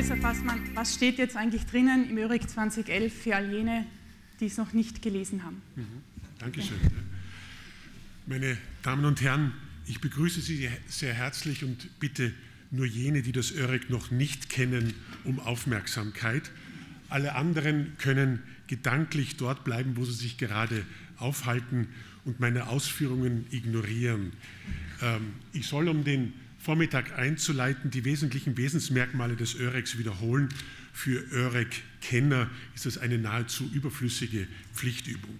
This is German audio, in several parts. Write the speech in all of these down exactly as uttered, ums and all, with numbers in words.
Professor Fassmann, was steht jetzt eigentlich drinnen im ÖRIC zweitausendelf für all jene, die es noch nicht gelesen haben? Mhm. Dankeschön. Okay. Meine Damen und Herren, ich begrüße Sie sehr herzlich und bitte nur jene, die das ÖRIC noch nicht kennen, um Aufmerksamkeit. Alle anderen können gedanklich dort bleiben, wo sie sich gerade aufhalten und meine Ausführungen ignorieren. Ähm, ich soll, um den Vormittag einzuleiten, die wesentlichen Wesensmerkmale des ÖRICs wiederholen. Für ÖRIC-Kenner ist das eine nahezu überflüssige Pflichtübung.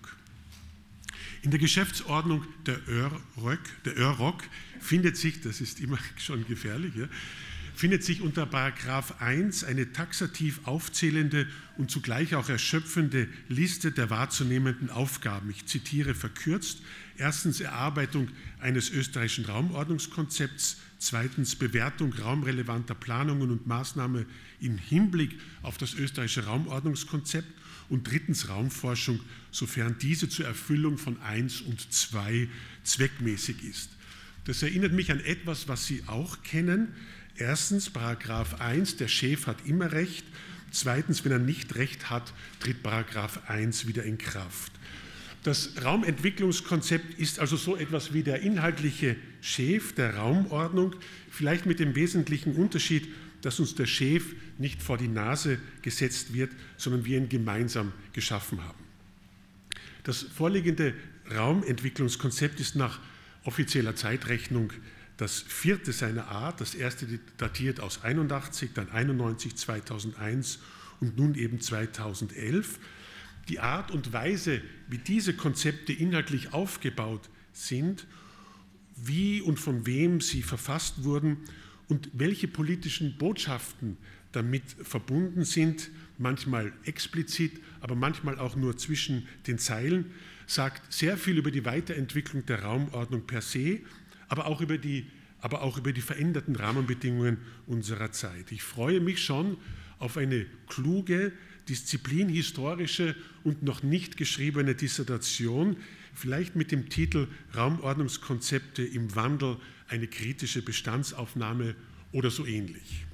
In der Geschäftsordnung der ÖROC, der ÖROC findet sich, das ist immer schon gefährlich, ja, findet sich unter Paragraph eins eine taxativ aufzählende und zugleich auch erschöpfende Liste der wahrzunehmenden Aufgaben. Ich zitiere verkürzt. Erstens Erarbeitung eines österreichischen Raumordnungskonzepts, zweitens Bewertung raumrelevanter Planungen und Maßnahmen im Hinblick auf das österreichische Raumordnungskonzept und drittens Raumforschung, sofern diese zur Erfüllung von eins und zwei zweckmäßig ist. Das erinnert mich an etwas, was Sie auch kennen. Erstens, Paragraph eins, der Chef hat immer Recht. Zweitens, wenn er nicht Recht hat, tritt Paragraph eins wieder in Kraft. Das Raumentwicklungskonzept ist also so etwas wie der inhaltliche Chef der Raumordnung, vielleicht mit dem wesentlichen Unterschied, dass uns der Chef nicht vor die Nase gesetzt wird, sondern wir ihn gemeinsam geschaffen haben. Das vorliegende Raumentwicklungskonzept ist nach offizieller Zeitrechnung das vierte seiner Art. Das erste datiert aus einundachtzig, dann einundneunzig, zweitausendeins und nun eben zweitausendelf. Die Art und Weise, wie diese Konzepte inhaltlich aufgebaut sind, wie und von wem sie verfasst wurden und welche politischen Botschaften damit verbunden sind, manchmal explizit, aber manchmal auch nur zwischen den Zeilen, sagt sehr viel über die Weiterentwicklung der Raumordnung per se, aber auch über die, aber auch über die veränderten Rahmenbedingungen unserer Zeit. Ich freue mich schon auf eine kluge, disziplinhistorische und noch nicht geschriebene Dissertation, vielleicht mit dem Titel Raumordnungskonzepte im Wandel, eine kritische Bestandsaufnahme oder so ähnlich.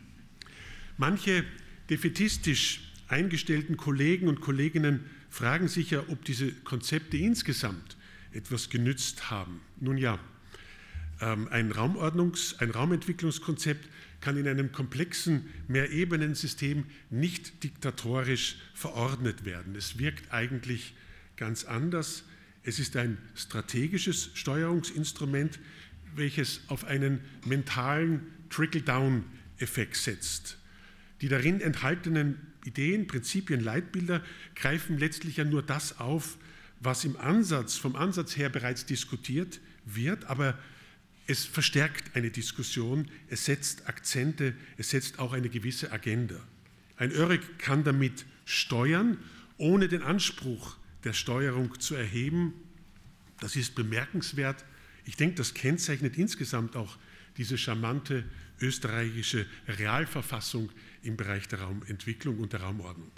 Manche defätistisch eingestellten Kollegen und Kolleginnen fragen sich ja, ob diese Konzepte insgesamt etwas genützt haben. Nun ja, ein, Raumordnungs-, ein Raumentwicklungskonzept kann in einem komplexen Mehrebenensystem nicht diktatorisch verordnet werden. Es wirkt eigentlich ganz anders. Es ist ein strategisches Steuerungsinstrument, welches auf einen mentalen Trickle-Down-Effekt setzt. Die darin enthaltenen Ideen, Prinzipien, Leitbilder greifen letztlich ja nur das auf, was im Ansatz, vom Ansatz her bereits diskutiert wird, aber es verstärkt eine Diskussion, es setzt Akzente, es setzt auch eine gewisse Agenda. Ein ÖRIC kann damit steuern, ohne den Anspruch der Steuerung zu erheben. Das ist bemerkenswert. Ich denke, das kennzeichnet insgesamt auch diese charmante österreichische Realverfassung im Bereich der Raumentwicklung und der Raumordnung.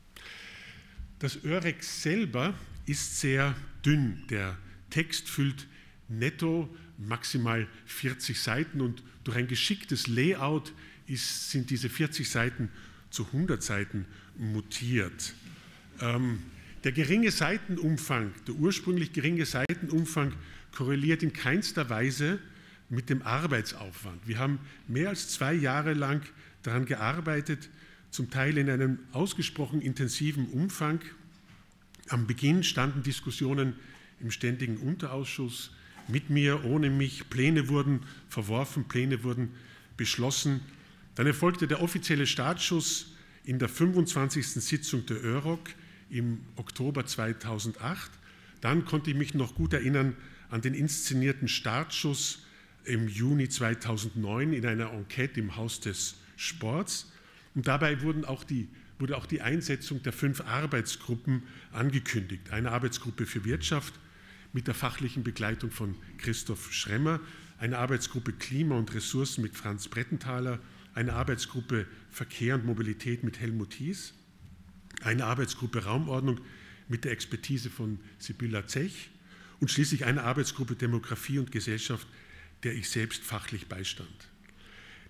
Das ÖRIC selber ist sehr dünn. Der Text füllt netto maximal vierzig Seiten und durch ein geschicktes Layout ist, sind diese vierzig Seiten zu hundert Seiten mutiert. Ähm, der geringe Seitenumfang, der ursprünglich geringe Seitenumfang korreliert in keinster Weise mit dem Arbeitsaufwand. Wir haben mehr als zwei Jahre lang daran gearbeitet, zum Teil in einem ausgesprochen intensiven Umfang. Am Beginn standen Diskussionen im ständigen Unterausschuss, mit mir, ohne mich. Pläne wurden verworfen, Pläne wurden beschlossen. Dann erfolgte der offizielle Startschuss in der fünfundzwanzigsten Sitzung der ÖROC im Oktober zweitausendacht. Dann konnte ich mich noch gut erinnern an den inszenierten Startschuss im Juni zweitausendneun in einer Enquete im Haus des Sports. Und dabei wurden auch die, wurde auch die Einsetzung der fünf Arbeitsgruppen angekündigt. Eine Arbeitsgruppe für Wirtschaft mit der fachlichen Begleitung von Christoph Schremmer, eine Arbeitsgruppe Klima und Ressourcen mit Franz Brettenthaler, eine Arbeitsgruppe Verkehr und Mobilität mit Helmut Hies, eine Arbeitsgruppe Raumordnung mit der Expertise von Sibylla Zech und schließlich eine Arbeitsgruppe Demografie und Gesellschaft, der ich selbst fachlich beistand.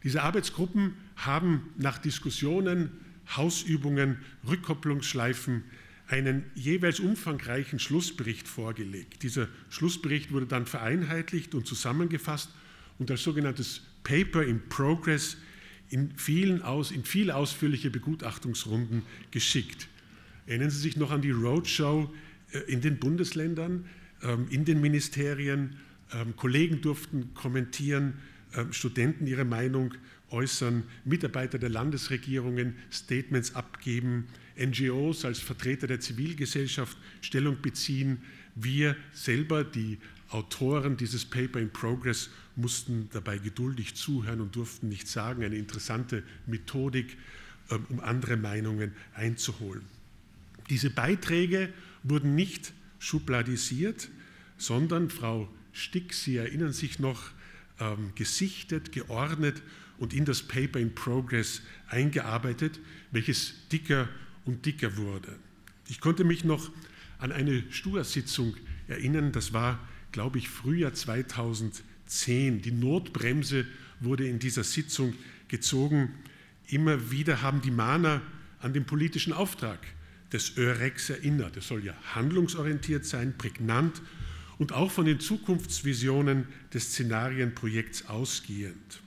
Diese Arbeitsgruppen haben nach Diskussionen, Hausübungen, Rückkopplungsschleifen einen jeweils umfangreichen Schlussbericht vorgelegt. Dieser Schlussbericht wurde dann vereinheitlicht und zusammengefasst und als sogenanntes Paper in Progress in, vielen aus, in viele ausführliche Begutachtungsrunden geschickt. Erinnern Sie sich noch an die Roadshow in den Bundesländern, in den Ministerien? Kollegen durften kommentieren, Studenten ihre Meinung äußern, Mitarbeiter der Landesregierungen Statements abgeben, N G Os als Vertreter der Zivilgesellschaft Stellung beziehen. Wir selber, die Autoren dieses Paper in Progress, mussten dabei geduldig zuhören und durften nichts sagen. Eine interessante Methodik, um andere Meinungen einzuholen. Diese Beiträge wurden nicht schubladisiert, sondern Frau Stick, Sie erinnern sich noch, ähm, gesichtet, geordnet und in das Paper in Progress eingearbeitet, welches dicker und dicker wurde. Ich konnte mich noch an eine Stua-Sitzung erinnern, das war, glaube ich, Frühjahr zweitausendzehn. Die Notbremse wurde in dieser Sitzung gezogen. Immer wieder haben die Mahner an den politischen Auftrag des ÖREX erinnert. Es soll ja handlungsorientiert sein, prägnant und auch von den Zukunftsvisionen des Szenarienprojekts ausgehend.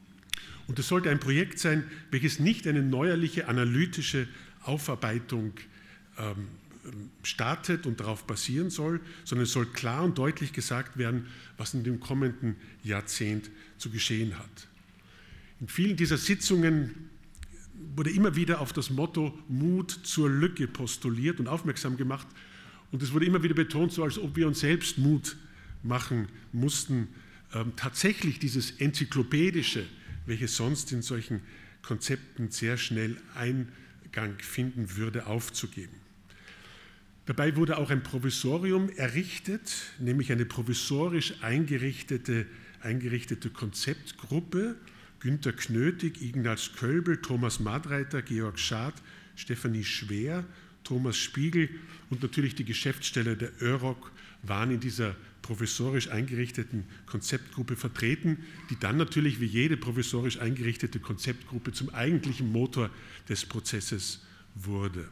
Und es sollte ein Projekt sein, welches nicht eine neuerliche analytische Aufarbeitung ähm, startet und darauf basieren soll, sondern es soll klar und deutlich gesagt werden, was in dem kommenden Jahrzehnt zu geschehen hat. In vielen dieser Sitzungen wurde immer wieder auf das Motto Mut zur Lücke postuliert und aufmerksam gemacht. Und es wurde immer wieder betont, so als ob wir uns selbst Mut machen mussten, ähm, tatsächlich dieses Enzyklopädische, welches sonst in solchen Konzepten sehr schnell Eingang finden würde, aufzugeben. Dabei wurde auch ein Provisorium errichtet, nämlich eine provisorisch eingerichtete, eingerichtete Konzeptgruppe. Günter Knötig, Ignaz Kölbel, Thomas Madreiter, Georg Schad, Stefanie Schwer, Thomas Spiegel und natürlich die Geschäftsstelle der ÖROC waren in dieser provisorisch eingerichteten Konzeptgruppe vertreten, die dann natürlich wie jede provisorisch eingerichtete Konzeptgruppe zum eigentlichen Motor des Prozesses wurde.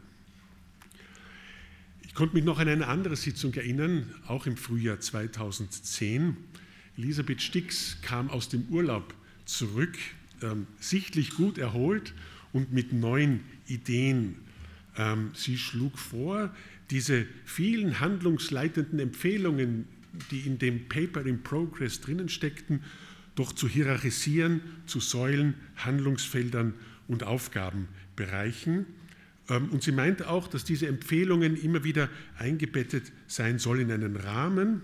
Ich konnte mich noch an eine andere Sitzung erinnern, auch im Frühjahr zweitausendzehn. Elisabeth Stix kam aus dem Urlaub zurück, ähm, sichtlich gut erholt und mit neuen Ideen. Ähm, sie schlug vor, diese vielen handlungsleitenden Empfehlungen, die in dem Paper in Progress drinnen steckten, doch zu hierarchisieren zu Säulen, Handlungsfeldern und Aufgabenbereichen. Ähm, und sie meinte auch, dass diese Empfehlungen immer wieder eingebettet sein sollen in einen Rahmen.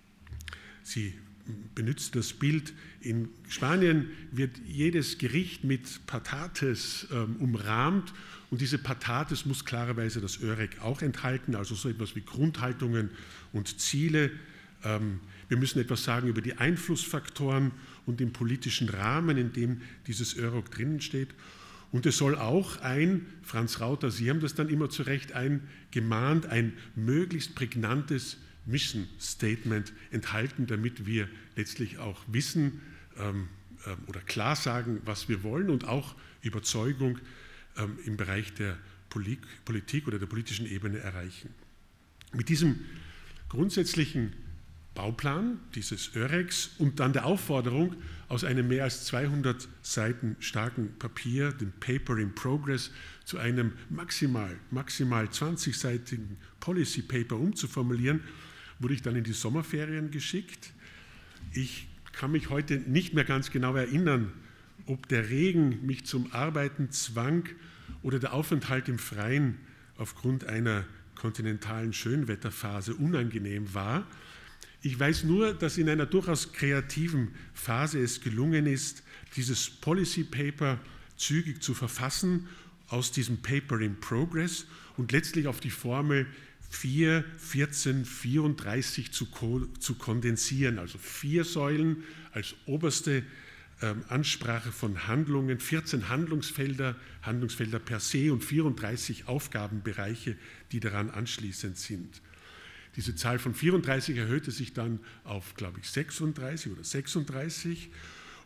Sie benutzt das Bild, in Spanien wird jedes Gericht mit Patates ähm, umrahmt und diese Patates muss klarerweise das ÖREC auch enthalten, also so etwas wie Grundhaltungen und Ziele. Ähm, wir müssen etwas sagen über die Einflussfaktoren und den politischen Rahmen, in dem dieses ÖREC drinnen steht. Und es soll auch ein, Franz Rauter, Sie haben das dann immer zu Recht eingemahnt, ein möglichst prägnantes Mission Statement enthalten, damit wir letztlich auch wissen ähm, äh, oder klar sagen, was wir wollen und auch Überzeugung ähm, im Bereich der Polit Politik oder der politischen Ebene erreichen. Mit diesem grundsätzlichen Bauplan dieses ÖREX und dann der Aufforderung, aus einem mehr als zweihundert Seiten starken Papier, dem Paper in Progress, zu einem maximal, maximal zwanzigseitigen Policy Paper umzuformulieren, wurde ich dann in die Sommerferien geschickt. Ich kann mich heute nicht mehr ganz genau erinnern, ob der Regen mich zum Arbeiten zwang oder der Aufenthalt im Freien aufgrund einer kontinentalen Schönwetterphase unangenehm war. Ich weiß nur, dass in einer durchaus kreativen Phase es gelungen ist, dieses Policy Paper zügig zu verfassen aus diesem Paper in Progress und letztlich auf die Formel vier, vierzehn, vierunddreißig zu, zu kondensieren, also vier Säulen als oberste ähm, Ansprache von Handlungen, vierzehn Handlungsfelder, Handlungsfelder per se und vierunddreißig Aufgabenbereiche, die daran anschließend sind. Diese Zahl von vierunddreißig erhöhte sich dann auf, glaube ich, sechsunddreißig oder sechsunddreißig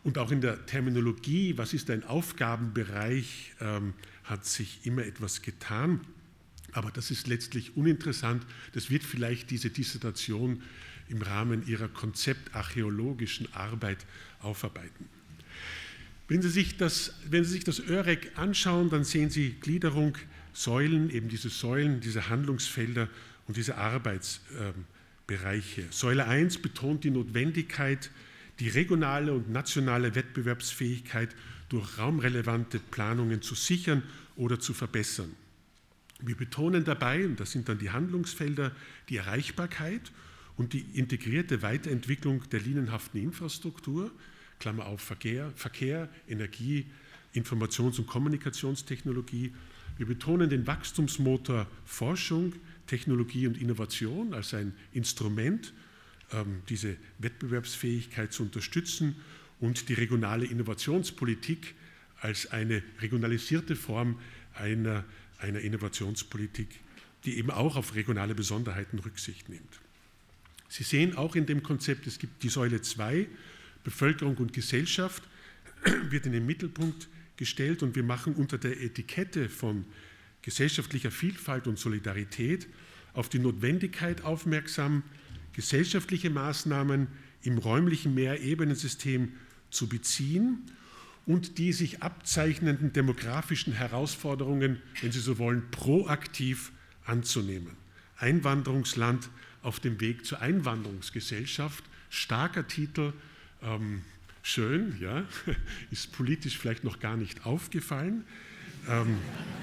Und auch in der Terminologie, was ist ein Aufgabenbereich, ähm, hat sich immer etwas getan. Aber das ist letztlich uninteressant. Das wird vielleicht diese Dissertation im Rahmen ihrer konzeptarchäologischen Arbeit aufarbeiten. Wenn Sie sich das, wenn Sie sich das ÖREC anschauen, dann sehen Sie Gliederung, Säulen, eben diese Säulen, diese Handlungsfelder und diese Arbeitsbereiche. Säule eins betont die Notwendigkeit, die regionale und nationale Wettbewerbsfähigkeit durch raumrelevante Planungen zu sichern oder zu verbessern. Wir betonen dabei, und das sind dann die Handlungsfelder, die Erreichbarkeit und die integrierte Weiterentwicklung der linienhaften Infrastruktur, Klammer auf Verkehr, Verkehr, Energie, Informations- und Kommunikationstechnologie. Wir betonen den Wachstumsmotor Forschung, Technologie und Innovation als ein Instrument, diese Wettbewerbsfähigkeit zu unterstützen und die regionale Innovationspolitik als eine regionalisierte Form einer, einer Innovationspolitik, die eben auch auf regionale Besonderheiten Rücksicht nimmt. Sie sehen auch in dem Konzept, es gibt die Säule zwei, Bevölkerung und Gesellschaft, wird in den Mittelpunkt gestellt und wir machen unter der Etikette von gesellschaftlicher Vielfalt und Solidarität auf die Notwendigkeit aufmerksam, gesellschaftliche Maßnahmen im räumlichen Mehrebenensystem zu beziehen und die sich abzeichnenden demografischen Herausforderungen, wenn Sie so wollen, proaktiv anzunehmen. Einwanderungsland auf dem Weg zur Einwanderungsgesellschaft, starker Titel, ähm, schön, ja, ist politisch vielleicht noch gar nicht aufgefallen. Ähm,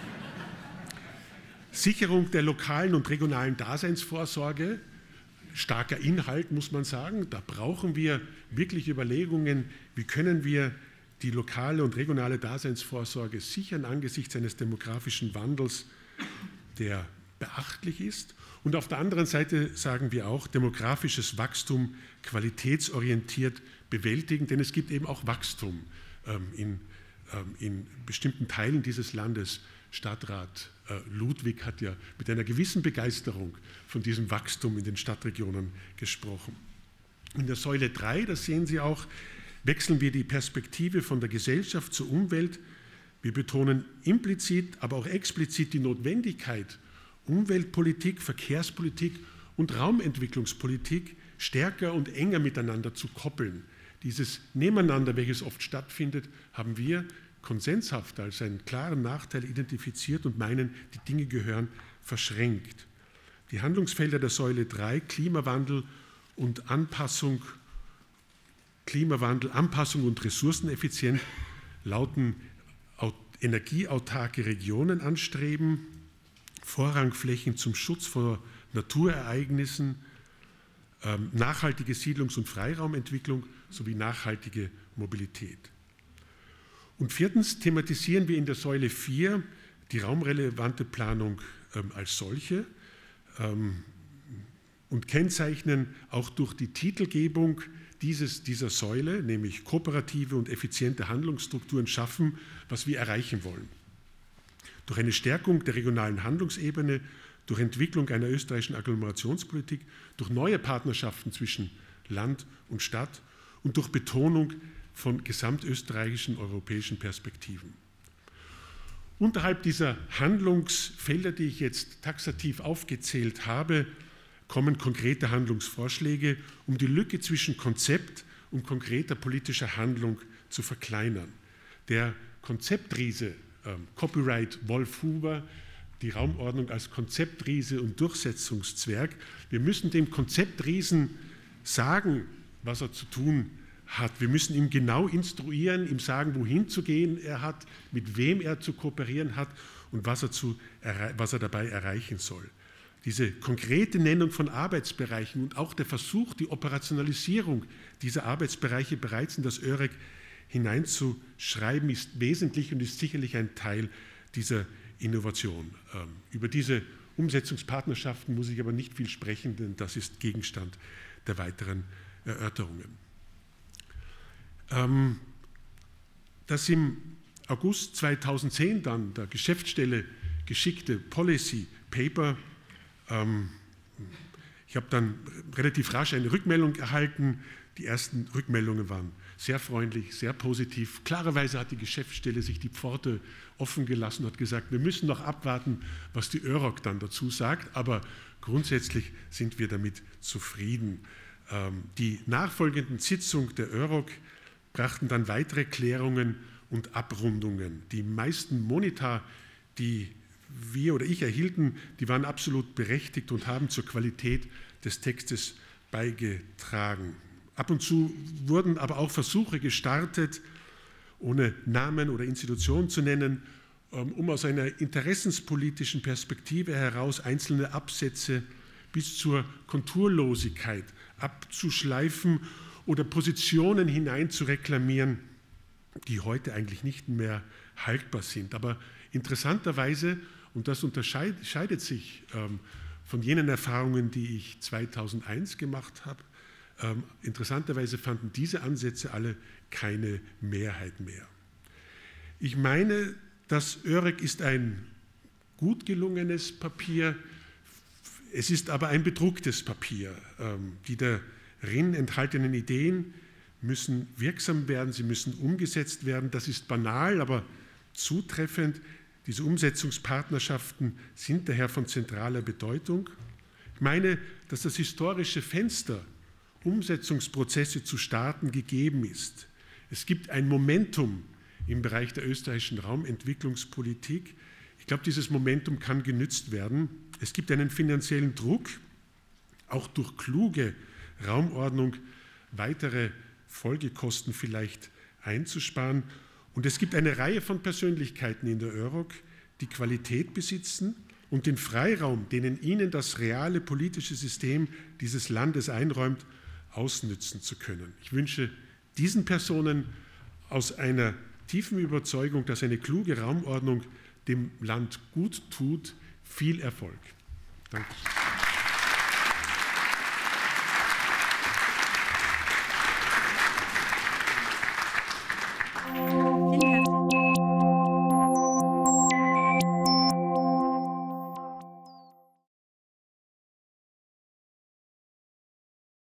Sicherung der lokalen und regionalen Daseinsvorsorge, starker Inhalt, muss man sagen. Da brauchen wir wirklich Überlegungen, wie können wir die lokale und regionale Daseinsvorsorge sichern angesichts eines demografischen Wandels, der beachtlich ist. Und auf der anderen Seite sagen wir auch, demografisches Wachstum qualitätsorientiert bewältigen, denn es gibt eben auch Wachstum ähm, in, ähm, in bestimmten Teilen dieses Landes. Stadtrat äh, Ludwig hat ja mit einer gewissen Begeisterung von diesem Wachstum in den Stadtregionen gesprochen. In der Säule drei, das sehen Sie auch, wechseln wir die Perspektive von der Gesellschaft zur Umwelt. Wir betonen implizit, aber auch explizit die Notwendigkeit, Umweltpolitik, Verkehrspolitik und Raumentwicklungspolitik stärker und enger miteinander zu koppeln. Dieses Nebeneinander, welches oft stattfindet, haben wir konsenshaft als einen klaren Nachteil identifiziert und meinen, die Dinge gehören verschränkt. Die Handlungsfelder der Säule drei, Klimawandel und Anpassung, Klimawandel, Anpassung und Ressourceneffizienz, lauten energieautarke Regionen anstreben, Vorrangflächen zum Schutz vor Naturereignissen, ähm, nachhaltige Siedlungs- und Freiraumentwicklung sowie nachhaltige Mobilität. Und viertens thematisieren wir in der Säule vier die raumrelevante Planung ähm, als solche ähm, und kennzeichnen auch durch die Titelgebung dieses, dieser Säule, nämlich kooperative und effiziente Handlungsstrukturen schaffen, was wir erreichen wollen. Durch eine Stärkung der regionalen Handlungsebene, durch Entwicklung einer österreichischen Agglomerationspolitik, durch neue Partnerschaften zwischen Land und Stadt und durch Betonung von gesamtösterreichischen europäischen Perspektiven. Unterhalb dieser Handlungsfelder, die ich jetzt taxativ aufgezählt habe, kommen konkrete Handlungsvorschläge, um die Lücke zwischen Konzept und konkreter politischer Handlung zu verkleinern. Der Konzeptriese, äh, Copyright Wolf Huber, die Raumordnung als Konzeptriese und Durchsetzungszwerg. Wir müssen dem Konzeptriesen sagen, was er zu tun hat. Wir müssen ihm genau instruieren, ihm sagen, wohin zu gehen er hat, mit wem er zu kooperieren hat und was er, zu, was er dabei erreichen soll. Diese konkrete Nennung von Arbeitsbereichen und auch der Versuch, die Operationalisierung dieser Arbeitsbereiche bereits in das ÖREC hineinzuschreiben, ist wesentlich und ist sicherlich ein Teil dieser Innovation. Über diese Umsetzungspartnerschaften muss ich aber nicht viel sprechen, denn das ist Gegenstand der weiteren Erörterungen. Das im August zweitausendzehn dann der Geschäftsstelle geschickte Policy Paper, ich habe dann relativ rasch eine Rückmeldung erhalten. Die ersten Rückmeldungen waren sehr freundlich, sehr positiv. Klarerweise hat die Geschäftsstelle sich die Pforte offen gelassen und hat gesagt, wir müssen noch abwarten, was die Ö R O C dann dazu sagt, aber grundsätzlich sind wir damit zufrieden. Die nachfolgenden Sitzungen der Ö R O C brachten dann weitere Klärungen und Abrundungen. Die meisten Monita, die wir oder ich erhielten, die waren absolut berechtigt und haben zur Qualität des Textes beigetragen. Ab und zu wurden aber auch Versuche gestartet, ohne Namen oder Institutionen zu nennen, um aus einer interessenspolitischen Perspektive heraus einzelne Absätze bis zur Konturlosigkeit abzuschleifen oder Positionen hinein zu reklamieren, die heute eigentlich nicht mehr haltbar sind. Aber interessanterweise, und das unterscheidet sich ähm, von jenen Erfahrungen, die ich zweitausendeins gemacht habe, ähm, interessanterweise fanden diese Ansätze alle keine Mehrheit mehr. Ich meine, das Ö R E C ist ein gut gelungenes Papier, es ist aber ein bedrucktes Papier. Ähm, die darin enthaltenen Ideen müssen wirksam werden, sie müssen umgesetzt werden. Das ist banal, aber zutreffend. Diese Umsetzungspartnerschaften sind daher von zentraler Bedeutung. Ich meine, dass das historische Fenster, Umsetzungsprozesse zu starten, gegeben ist. Es gibt ein Momentum im Bereich der österreichischen Raumentwicklungspolitik. Ich glaube, dieses Momentum kann genützt werden. Es gibt einen finanziellen Druck, auch durch kluge Raumordnung weitere Folgekosten vielleicht einzusparen. Und es gibt eine Reihe von Persönlichkeiten in der Ö R O C, die Qualität besitzen und den Freiraum, den ihnen das reale politische System dieses Landes einräumt, ausnützen zu können. Ich wünsche diesen Personen aus einer tiefen Überzeugung, dass eine kluge Raumordnung dem Land gut tut, viel Erfolg. Danke.